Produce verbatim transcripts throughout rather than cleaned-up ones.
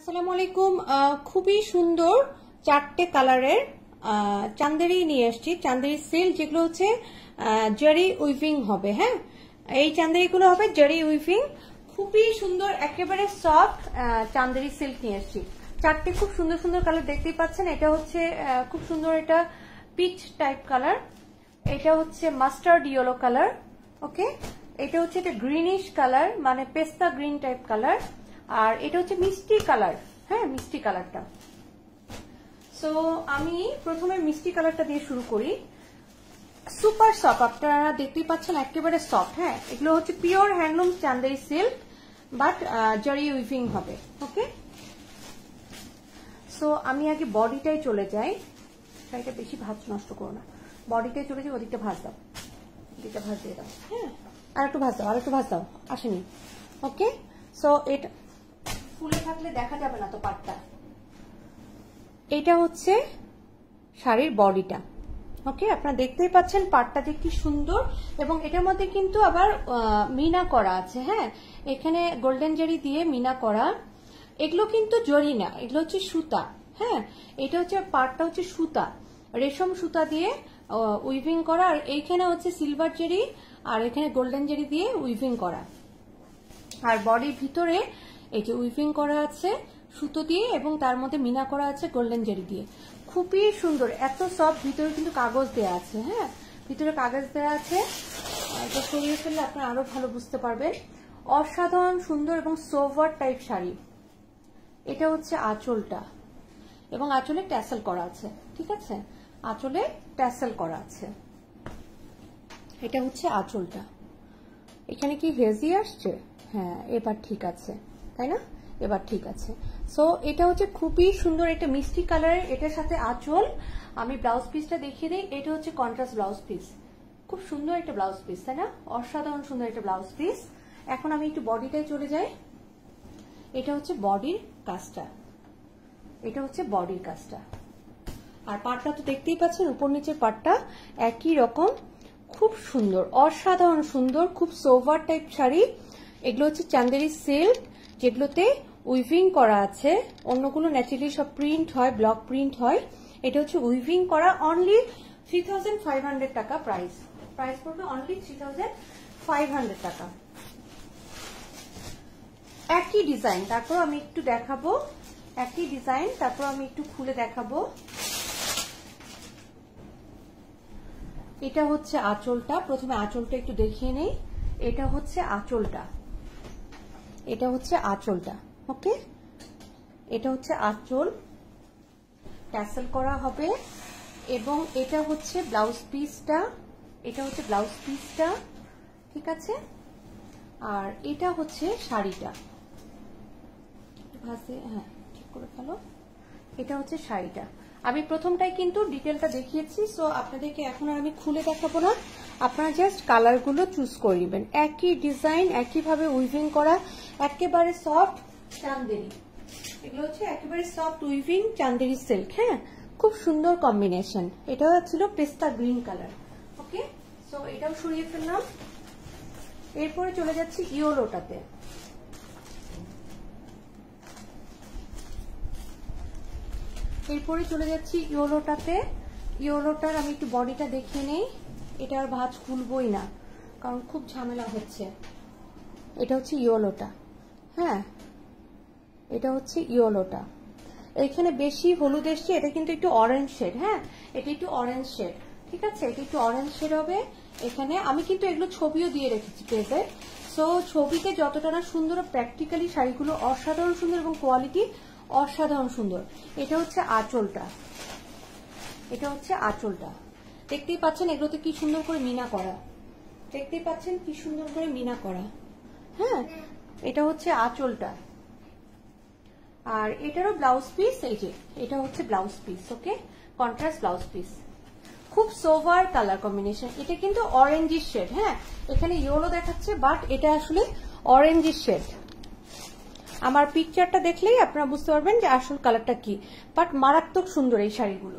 আসসালামু আলাইকুম। খুবই সুন্দর চারটে কালারের চান্দেরি নিয়ে আসছি, চান্দেরি সিল্ক, যেগুলো হচ্ছে জারি উইভিং হবে। হ্যাঁ, এই চান্দেরিগুলো হবে জারি উইভিং, খুবই সুন্দর, একেবারে সফট চান্দেরি সিল্ক নিয়ে আসছি। চারটে খুব সুন্দর সুন্দর কালার দেখতেই পাচ্ছেন। এটা হচ্ছে খুব সুন্দর, এটা পিচ টাইপ কালার, এটা হচ্ছে মাস্টার্ড ইয়েলো কালার, ওকে, এটা হচ্ছে এটা গ্রিনিশ কালার, মানে পেস্তা গ্রিন টাইপ কালার, আর এটা হচ্ছে মিষ্টি কালার। হ্যাঁ, মিষ্টি কালারটা। সো আমি প্রথমে মিষ্টি কালারটা দিয়ে শুরু করি। সুপার সফট, আপনারা দেখতেই পাচ্ছেন, একেবারে সফট। হ্যাঁ, এগুলো হচ্ছে pure handloom Chanderi silk, but zari weaving হবে। ওকে, সো আমি আগে বডিটাই চলে যাই, শাড়িটা বেশি ভাঁজ নষ্ট করো না, বডিটাই চলে যাই। ওদিকটা ভাঁজ দাও, ওদিকটা ভাঁজ দিয়ে দাও। হ্যাঁ, আর একটু ভাঁজ দাও, আর একটু ভাঁজ দাও, আসেনি। ওকে, সো এটা ফুলে থাকলে দেখা যাবে না তো পাটটা। এটা হচ্ছে শাড়ির বডিটা। ওকে, আপনারা দেখতেই পাচ্ছেন পাটটা যে কি সুন্দর, এবং এটার মধ্যে কিন্তু আবার মিনা করা আছে। হ্যাঁ, এখানে গোল্ডেন জারি দিয়ে মিনা করা। এগুলো কিন্তু জরি না, এগুলো হচ্ছে সুতা। হ্যাঁ, এটা হচ্ছে পাটটা হচ্ছে সুতা, রেশম সুতা দিয়ে উইভিং করা, আর এইখানে হচ্ছে সিলভার জারি আর এখানে গোল্ডেন জারি দিয়ে উইভিং করা। আর বডির ভিতরে এই যে উইভিং করা আছে সুতো দিয়ে, এবং তার মধ্যে মিনা করা আছে গোল্ডেন জারি দিয়ে। খুবই সুন্দর, এত সফট। ভিতরে কিন্তু কাগজ দেয়া আছে। হ্যাঁ, ভিতরে কাগজ দেওয়া আছে, এটা সরিয়ে ফেললে আপনারা আরো ভালো বুঝতে পারবেন। অসাধারণ সুন্দর এবং সোভার টাইপ শাড়ি। এটা হচ্ছে আঁচলটা, এবং আঁচলে ট্যাসেল করা আছে। ঠিক আছে, আঁচলে ট্যাসেল করা আছে। এটা হচ্ছে আঁচলটা। এখানে কি হেজি আসছে? হ্যাঁ, এবার ঠিক আছে, তাই না? এবার ঠিক আছে। সো এটা হচ্ছে খুবই সুন্দর, এটা মিষ্টি কালারের, এটার সাথে আঁচল। আমি ব্লাউজ পিসটা দেখিয়ে দিই। এটা হচ্ছে কন্ট্রাস্ট ব্লাউজ পিস, খুব সুন্দর একটা ব্লাউজ পিস, তাই না? অসাধারণ সুন্দর একটা ব্লাউজ পিস। এখন আমি একটু বডিটায় চলে যাই। এটা হচ্ছে বডির কাজটা, এটা হচ্ছে বডির কাজটা। আর পাটটা তো দেখতেই পাচ্ছেন, উপর নিচের পাটটা একই রকম, খুব সুন্দর, অসাধারণ সুন্দর, খুব সোভার টাইপ শাড়ি। এগুলো হচ্ছে চান্দেরি সিল্ক, যেগুলোতে উইভিং করা আছে। অন্যগুলো ন্যাচারালি সব প্রিন্ট হয়, ব্লক প্রিন্ট হয়। এটা হচ্ছে উইভিং করা। Only three thousand five hundred টাকা প্রাইস। প্রাইস পড়বে only three thousand five hundred টাকা। একই ডিজাইন, তারপর আমি একটু দেখাবো। একই ডিজাইন, তারপর আমি একটু খুলে দেখাবো। এটা হচ্ছে আঁচলটা। প্রথমে আঁচলটা একটু দেখিয়ে নেই। এটা হচ্ছে আঁচলটা, এটা হচ্ছে আঁচলটা। ওকে, এটা হচ্ছে আঁচল, ট্যাসেল করা হবে। এবং এটা হচ্ছে ব্লাউজ পিসটা, এটা হচ্ছে ব্লাউজ পিসটা। ঠিক আছে, আর এটা হচ্ছে শাড়িটা। হ্যাঁ, ঠিক করে ফেলো। এটা হচ্ছে শাড়িটা। আমি প্রথমটাই কিন্তু ডিটেলটা দেখিয়েছি, সো আপনাদেরকে এখন আর আমি খুলে দেখাবো না। আপনারা জাস্ট কালারগুলো চুজ করে নেবেন। একই ডিজাইন, একইভাবে উইভিং করা, একেবারে সফট চান্দেরি। এগুলো হচ্ছে একেবারে সফট উইভিং চান্দেরি সিল্ক। হ্যাঁ, খুব সুন্দর কম্বিনেশন। এটা ছিল পেস্তা গ্রিন কালার। ওকে, সো এটাও সরিয়ে ফেললাম। এরপরে চলে যাচ্ছি ইয়েলোটাতে। এরপরে চলে যাচ্ছি ইয়েলোটাতে। ইয়েলোটার আমি একটু বডিটা দেখিয়ে নেই। এটা আর ভাঁজ খুলবই না, কারণ খুব ঝামেলা হচ্ছে। এটা হচ্ছে ইয়েলোটা। হ্যাঁ, এটা হচ্ছে ইয়েলোটা। এখানে বেশি হলুদ এসছে, এটা কিন্তু একটু অরেঞ্জ শেড। হ্যাঁ, এটা একটু অরেঞ্জ শেড। ঠিক আছে, এটা একটু অরেঞ্জ শেড হবে। এখানে আমি কিন্তু এগুলো ছবিও দিয়ে রেখেছি পেজে। সো ছবিতে যতটা না সুন্দর, প্র্যাকটিক্যালি শাড়িগুলো অসাধারণ সুন্দর, এবং কোয়ালিটি অসাধারণ সুন্দর। এটা হচ্ছে আঁচলটা, এটা হচ্ছে আঁচলটা। দেখতেই পাচ্ছেন এগুলোতে কি সুন্দর করে মিনা করা, দেখতেই পাচ্ছেন কি সুন্দর করে মিনা করা। হ্যাঁ, এটা হচ্ছে আঁচলটা। আর এটারও ব্লাউজ পিস, এই যে এটা হচ্ছে blouse piece. Okay, contrast blouse piece, খুব সোভার কালার কম্বিনেশন। এটা কিন্তু অরেঞ্জিশ শেড। হ্যাঁ, এখানে ইয়েলো দেখাচ্ছে, বাট এটা আসলে অরেঞ্জিশ শেড। আমার পিকচারটা দেখলেই আপনারা বুঝতে পারবেন যে আসল কালারটা কি, বাট মারাত্মক সুন্দর এই শাড়িগুলো।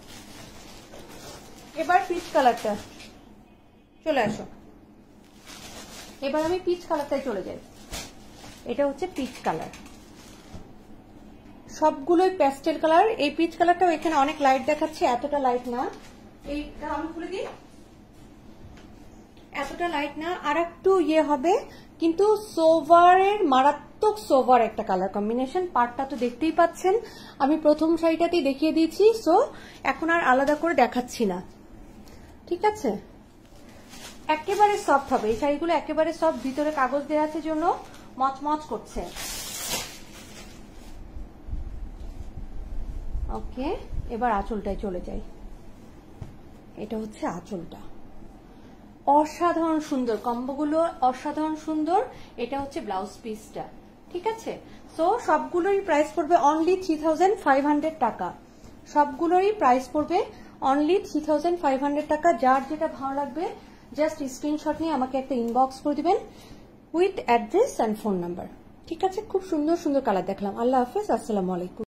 এবার পিচ কালারটা চলে আসো। এবার আমি পিচ কালারটাই চলে যাই। এটা হচ্ছে পিচ কালার। সবগুলোই প্যাস্টেল কালার। এই পিচ কালারটাও এখানে অনেক লাইট দেখাচ্ছে, এতটা লাইট না। এইটা আমি খুলে দিই, এতটা লাইট না, আর একটু ইয়ে হবে, কিন্তু সোভারের মারাত্মক সোভার একটা কালার কম্বিনেশন। পার্টটা তো দেখতেই পাচ্ছেন, আমি প্রথম শাড়িটাতেই দেখিয়ে দিয়েছি, সো এখন আর আলাদা করে দেখাচ্ছি না, ঠিক আছে। একেবারে সফট হবে এই শাড়িগুলো, একেবারে সফট, ভিতরে কাগজ দেওয়া আছে জন্য মচমচ করছে। ওকে, এবার আঁচলটায় চলে যাই। এটা হচ্ছে আঁচলটা, অসাধারণ সুন্দর, কম্বোগুলো অসাধারণ সুন্দর। এটা হচ্ছে ব্লাউজ পিসটা, ঠিক আছে। সো সবগুলোই প্রাইস পড়বে only three thousand five hundred টাকা। সবগুলোরই প্রাইস পড়বে only three thousand five hundred টাকা। যার যেটা ভালো লাগবে জাস্ট স্ক্রিনশট নিয়ে আমাকে একটা ইনবক্স করে দিবেন with address and phone number, ঠিক আছে। খুব সুন্দর সুন্দর কালার দেখলাম। আল্লাহ হাফেজ, আসসালামু আলাইকুম।